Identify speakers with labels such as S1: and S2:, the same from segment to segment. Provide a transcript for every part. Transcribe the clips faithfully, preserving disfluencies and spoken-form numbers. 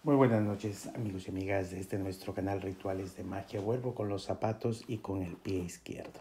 S1: Muy buenas noches, amigos y amigas de este nuestro canal Rituales de Magia. Vuelvo con los zapatos y con el pie izquierdo.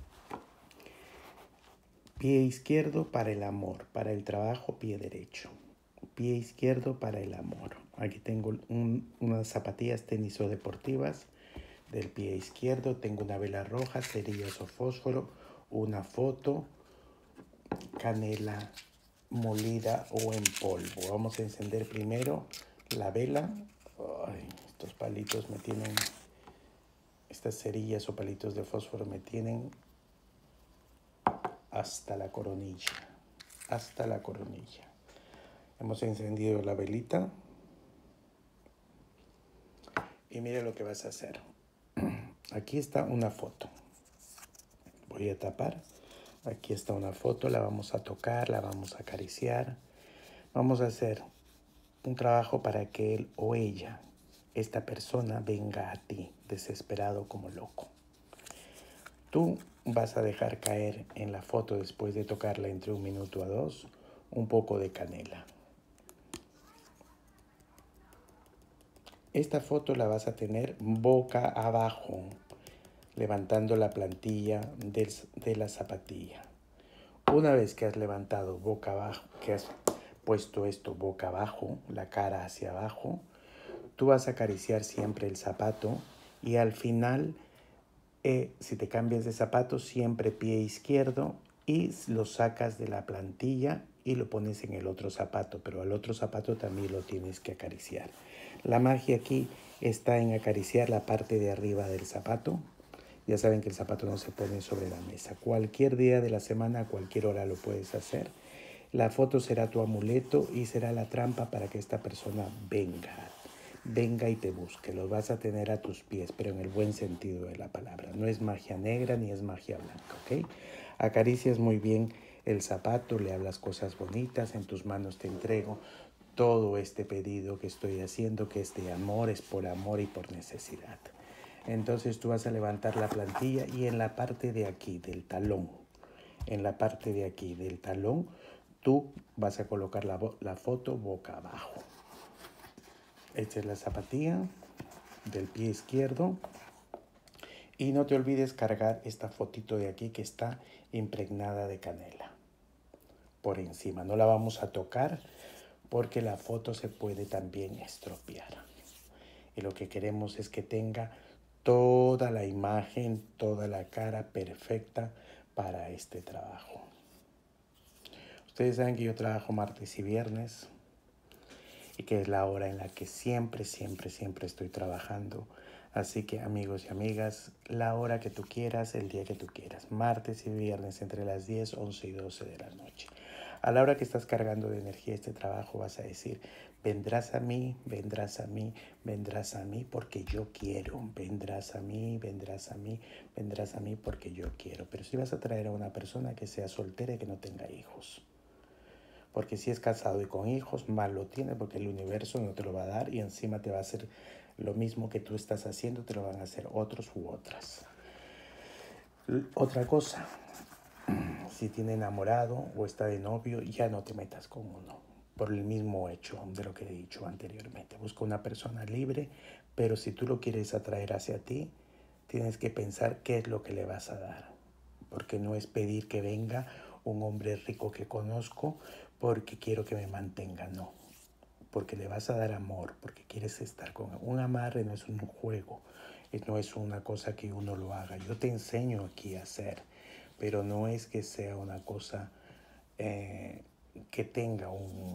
S1: Pie izquierdo para el amor, para el trabajo, pie derecho. Pie izquierdo para el amor. Aquí tengo un, unas zapatillas tenis o deportivas del pie izquierdo. Tengo una vela roja, cerillas o fósforo, una foto, canela molida o en polvo. Vamos a encender primero la vela. Ay, estos palitos me tienen, estas cerillas o palitos de fósforo me tienen hasta la coronilla, hasta la coronilla. Hemos encendido la velita y mira lo que vas a hacer. Aquí está una foto. Voy a tapar. Aquí está una foto, la vamos a tocar, la vamos a acariciar. Vamos a hacer un trabajo para que él o ella, esta persona, venga a ti, desesperado como loco. Tú vas a dejar caer en la foto, después de tocarla entre un minuto a dos, un poco de canela. Esta foto la vas a tener boca abajo, levantando la plantilla del, de la zapatilla. Una vez que has levantado boca abajo, que has puesto esto boca abajo, la cara hacia abajo, tú vas a acariciar siempre el zapato y al final, eh, si te cambias de zapato, siempre pie izquierdo y lo sacas de la plantilla y lo pones en el otro zapato, pero al otro zapato también lo tienes que acariciar. La magia aquí está en acariciar la parte de arriba del zapato. Ya saben que el zapato no se pone sobre la mesa. Cualquier día de la semana, a cualquier hora lo puedes hacer. La foto será tu amuleto y será la trampa para que esta persona venga. Venga y te busque. Lo vas a tener a tus pies, pero en el buen sentido de la palabra. No es magia negra ni es magia blanca, ¿ok? Acaricias muy bien el zapato, le hablas cosas bonitas, en tus manos te entrego todo este pedido que estoy haciendo, que es de amor, es por amor y por necesidad. Entonces tú vas a levantar la plantilla y en la parte de aquí del talón, en la parte de aquí del talón, tú vas a colocar la, la foto boca abajo. Esta es la zapatilla del pie izquierdo. Y no te olvides cargar esta fotito de aquí que está impregnada de canela por encima. No la vamos a tocar porque la foto se puede también estropear. Y lo que queremos es que tenga toda la imagen, toda la cara perfecta para este trabajo. Ustedes saben que yo trabajo martes y viernes y que es la hora en la que siempre, siempre, siempre estoy trabajando. Así que amigos y amigas, la hora que tú quieras, el día que tú quieras, martes y viernes entre las diez, once y doce de la noche. A la hora que estás cargando de energía este trabajo vas a decir, vendrás a mí, vendrás a mí, vendrás a mí porque yo quiero, vendrás a mí, vendrás a mí, vendrás a mí porque yo quiero. Pero si vas a traer a una persona que sea soltera y que no tenga hijos. Porque si es casado y con hijos, mal lo tiene porque el universo no te lo va a dar y encima te va a hacer lo mismo que tú estás haciendo, te lo van a hacer otros u otras. Otra cosa, si tiene enamorado o está de novio, ya no te metas con uno por el mismo hecho de lo que he dicho anteriormente. Busca una persona libre, pero si tú lo quieres atraer hacia ti, tienes que pensar qué es lo que le vas a dar. Porque no es pedir que venga un hombre rico que conozco porque quiero que me mantenga, no. Porque le vas a dar amor, porque quieres estar con él. Un amarre no es un juego, no es una cosa que uno lo haga. Yo te enseño aquí a hacer, pero no es que sea una cosa eh, que tenga un...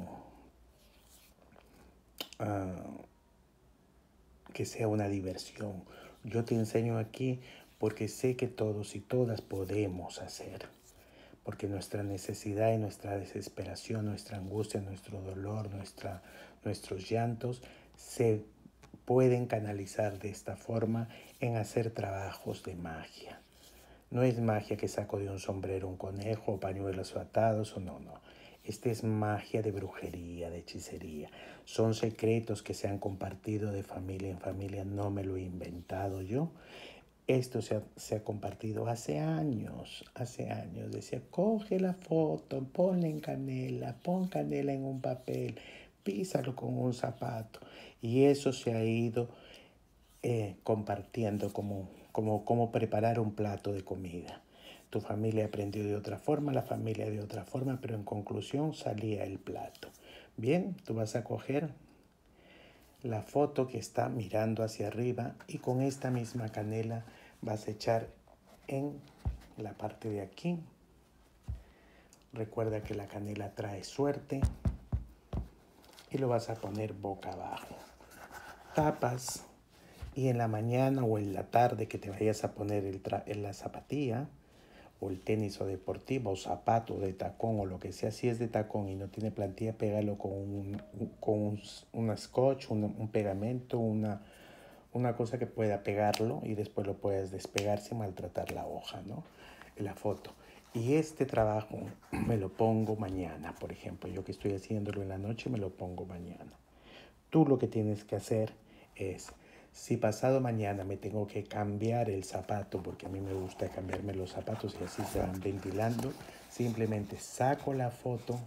S1: Uh, que sea una diversión. Yo te enseño aquí porque sé que todos y todas podemos hacer. Porque nuestra necesidad y nuestra desesperación, nuestra angustia, nuestro dolor, nuestra, nuestros llantos se pueden canalizar de esta forma en hacer trabajos de magia. No es magia que saco de un sombrero un conejo o pañuelos atados o no, no. Esta es magia de brujería, de hechicería. Son secretos que se han compartido de familia en familia, no me lo he inventado yo. Esto se ha, se ha compartido hace años, hace años. Decía, coge la foto, ponle en canela, pon canela en un papel, písalo con un zapato. Y eso se ha ido eh, compartiendo como, como, como preparar un plato de comida. Tu familia aprendió de otra forma, la familia de otra forma, pero en conclusión salía el plato. Bien, tú vas a coger la foto que está mirando hacia arriba y con esta misma canela vas a echar en la parte de aquí. Recuerda que la canela trae suerte y lo vas a poner boca abajo. Tapas y en la mañana o en la tarde que te vayas a poner el en la zapatilla o el tenis o deportivo o zapato de tacón o lo que sea, si es de tacón y no tiene plantilla, pégalo con un, con un, una scotch, un, un pegamento, una, una cosa que pueda pegarlo y después lo puedes despegar sin maltratar la hoja, ¿no? La foto. Y este trabajo me lo pongo mañana, por ejemplo, yo que estoy haciéndolo en la noche me lo pongo mañana. Tú lo que tienes que hacer es, si pasado mañana me tengo que cambiar el zapato, porque a mí me gusta cambiarme los zapatos y así se van ventilando, simplemente saco la foto,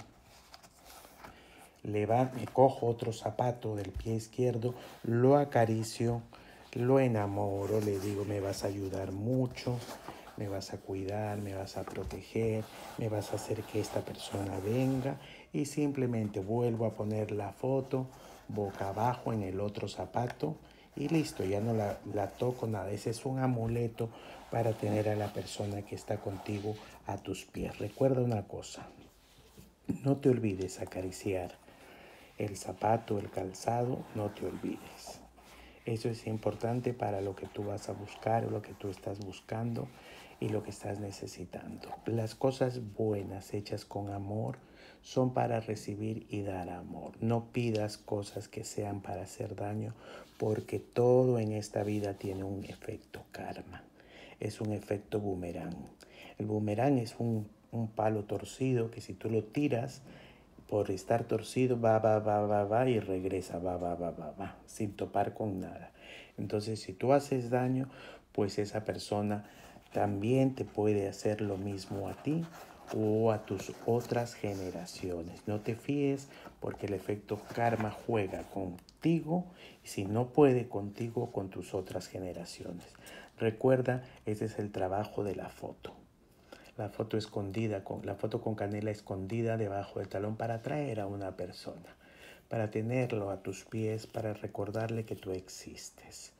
S1: le va, me cojo otro zapato del pie izquierdo, lo acaricio, lo enamoro, le digo, me vas a ayudar mucho, me vas a cuidar, me vas a proteger, me vas a hacer que esta persona venga y simplemente vuelvo a poner la foto boca abajo en el otro zapato y listo, ya no la, la toco nada. Ese es un amuleto para tener a la persona que está contigo a tus pies. Recuerda una cosa, no te olvides acariciar el zapato, el calzado, no te olvides. Eso es importante para lo que tú vas a buscar, lo que tú estás buscando y lo que estás necesitando. Las cosas buenas hechas con amor son para recibir y dar amor. No pidas cosas que sean para hacer daño, porque todo en esta vida tiene un efecto karma. Es un efecto boomerang. El boomerang es un, un palo torcido que si tú lo tiras, por estar torcido, va, va, va, va, va y regresa, va, va, va, va, va, sin topar con nada. Entonces, si tú haces daño, pues esa persona también te puede hacer lo mismo a ti o a tus otras generaciones. No te fíes porque el efecto karma juega contigo y si no puede contigo, con tus otras generaciones. Recuerda, ese es el trabajo de la foto. La foto escondida, con, la foto con canela escondida debajo del talón para atraer a una persona, para tenerlo a tus pies, para recordarle que tú existes.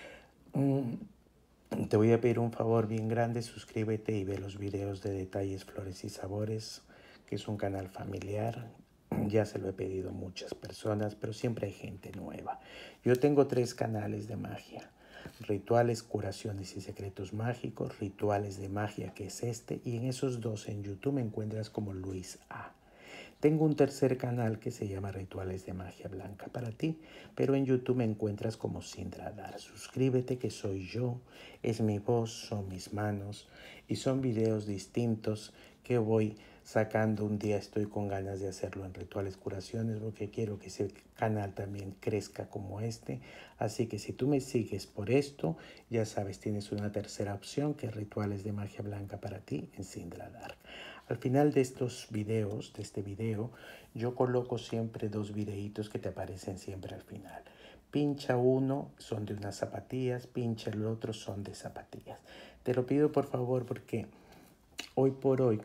S1: Mm, te voy a pedir un favor bien grande, suscríbete y ve los videos de Detalles, Flores y Sabores, que es un canal familiar. Ya se lo he pedido a muchas personas, pero siempre hay gente nueva. Yo tengo tres canales de magia. Rituales, curaciones y secretos mágicos, rituales de magia, que es este, y en esos dos en YouTube me encuentras como Luis A. Tengo un tercer canal que se llama Rituales de Magia Blanca para ti, pero en YouTube me encuentras como Sindra Dar. Suscríbete, que soy yo, es mi voz, son mis manos y son videos distintos que voy sacando. Un día estoy con ganas de hacerlo en Rituales Curaciones porque quiero que ese canal también crezca como este. Así que si tú me sigues por esto, ya sabes, tienes una tercera opción que es Rituales de Magia Blanca para ti en Sindra Dar. Al final de estos videos, de este video, yo coloco siempre dos videitos que te aparecen siempre al final. Pincha uno, son de unas zapatillas, pincha el otro, son de zapatillas. Te lo pido por favor porque hoy por hoy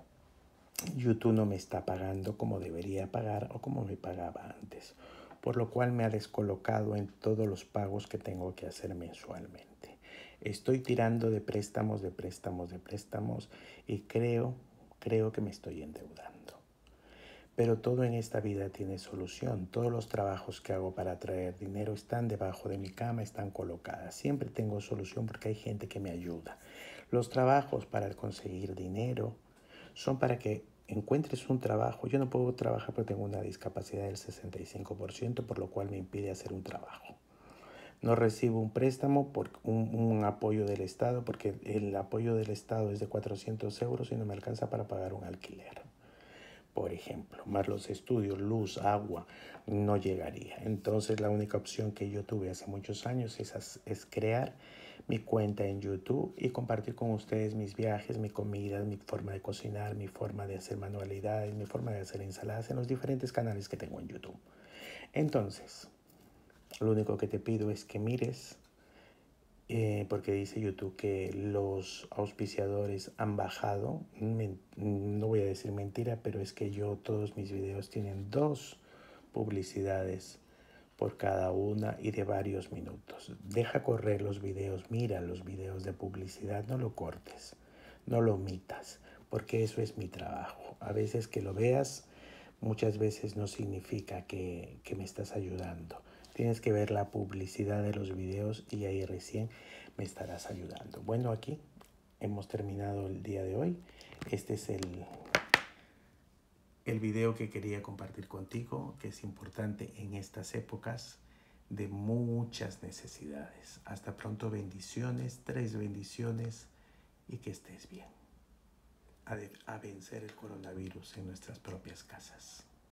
S1: YouTube no me está pagando como debería pagar o como me pagaba antes, por lo cual me ha descolocado en todos los pagos que tengo que hacer mensualmente. Estoy tirando de préstamos, de préstamos, de préstamos y creo, creo que me estoy endeudando. Pero todo en esta vida tiene solución. Todos los trabajos que hago para traer dinero están debajo de mi cama, están colocadas. Siempre tengo solución porque hay gente que me ayuda. Los trabajos para conseguir dinero son para que encuentres un trabajo. Yo no puedo trabajar porque tengo una discapacidad del sesenta y cinco por ciento, por lo cual me impide hacer un trabajo. No recibo un préstamo por un, un apoyo del Estado porque el apoyo del Estado es de cuatrocientos euros y no me alcanza para pagar un alquiler, por ejemplo, más los estudios, luz, agua, no llegaría. Entonces la única opción que yo tuve hace muchos años es, es crear mi cuenta en YouTube y compartir con ustedes mis viajes, mi comida, mi forma de cocinar, mi forma de hacer manualidades, mi forma de hacer ensaladas en los diferentes canales que tengo en YouTube. Entonces, lo único que te pido es que mires, eh, porque dice YouTube que los auspiciadores han bajado. Men- no voy a decir mentira, pero es que yo todos mis videos tienen dos publicidades por cada una y de varios minutos. Deja correr los videos, mira los videos de publicidad, no lo cortes, no lo omitas, porque eso es mi trabajo. A veces que lo veas, muchas veces no significa que, que me estás ayudando. Tienes que ver la publicidad de los videos y ahí recién me estarás ayudando. Bueno, aquí hemos terminado el día de hoy. Este es el, el video que quería compartir contigo, que es importante en estas épocas de muchas necesidades. Hasta pronto, bendiciones, tres bendiciones y que estés bien. A, de, a vencer el coronavirus en nuestras propias casas.